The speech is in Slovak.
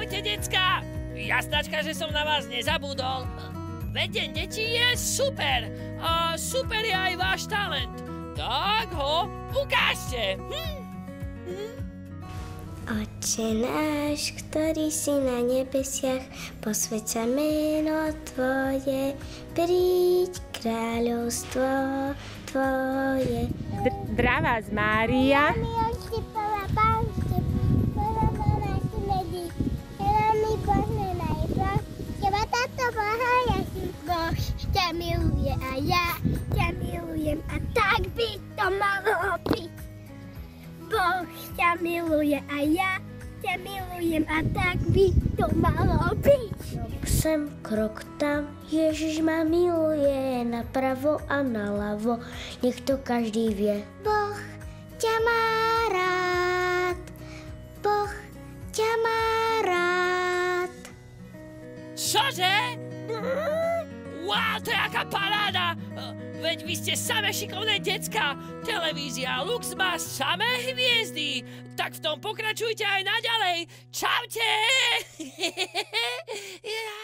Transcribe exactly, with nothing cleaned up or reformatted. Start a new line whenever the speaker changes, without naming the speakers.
Ahojte, decka! Jasnačka, že som na vás nezabudol. Veď Deň detí je super. A super je aj váš talent. Tak ho ukážte. Hm? Hm?
Oče náš, ktorý si na nebesiach, posväť sa meno Tvoje, príď kráľovstvo Tvoje.
Zdravá vás Mária.
Boh ťa miluje a ja ťa milujem a tak by to malo byť. Boh ťa miluje a ja ťa milujem a tak by to malo byť. Sem, krok tam, Ježiš ma miluje napravo a naľavo, nech to každý vie. Boh ťa má rád, Boh ťa má rád.
Čože? Wow, to je aká paráda! Veď vy ste samé šikovné decka. Televízia Lux má samé hviezdy. Tak v tom pokračujte aj naďalej. Čaute!